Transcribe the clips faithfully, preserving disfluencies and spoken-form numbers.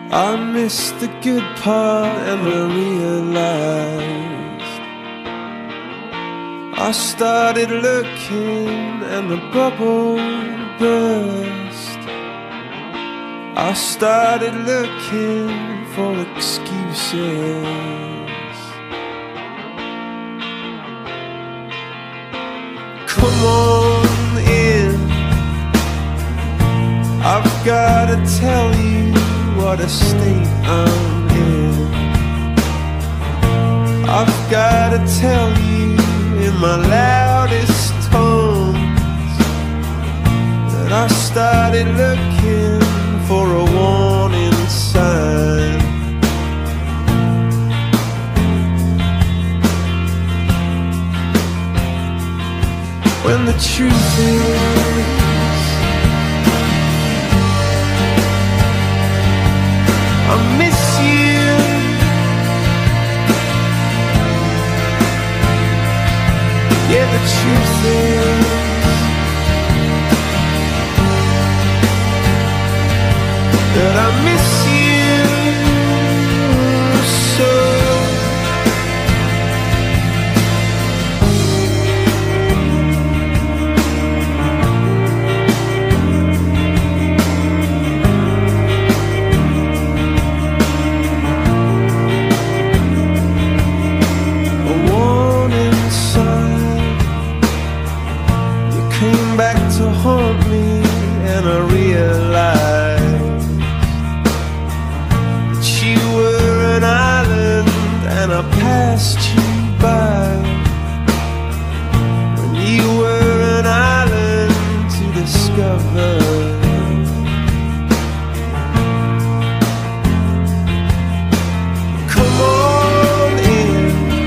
I missed the good part and I realized I started looking and the bubble burst. I started looking for excuses. Come on in, I've gotta tell you what a state I'm in. I've gotta tell you in my loudest tones that I started looking for a warning sign. When the truth is I miss you. Yeah, the truth is that I miss you so. Back to haunt me, and I realized that you were an island and I passed you by when you were an island to discover. Come on in,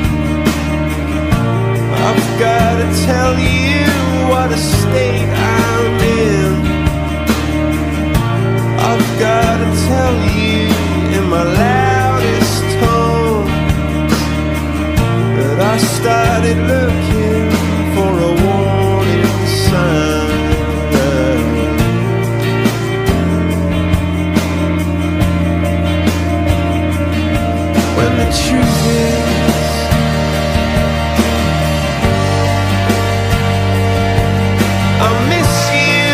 I've gotta tell you what a state I'm in. I've gotta tell you in my loudest tones that I started looking for a warning sign. When the truth is I miss you.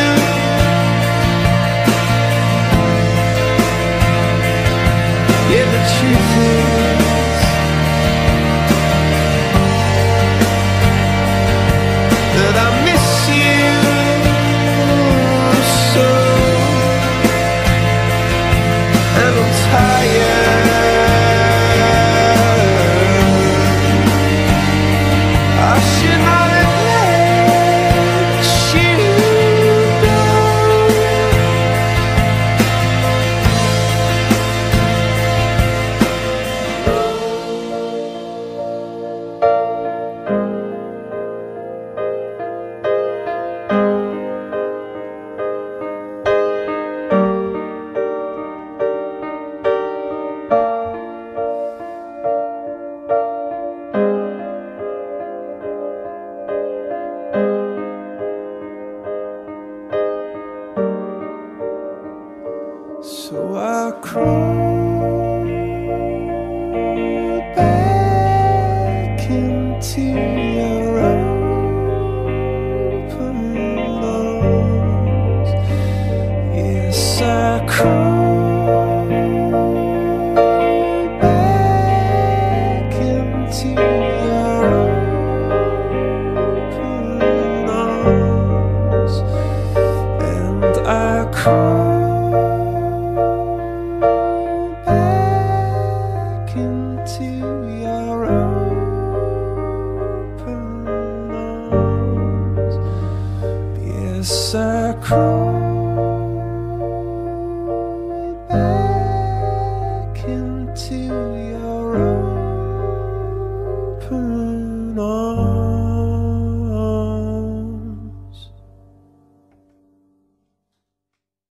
Yeah, the truth is that I miss you so, and I'm tired. I should not have let you go. So I crawled back into your open arms. Yes, I crawled back into your open arms, and I crawled into your open arms. Yes, I crawled back into your open arms.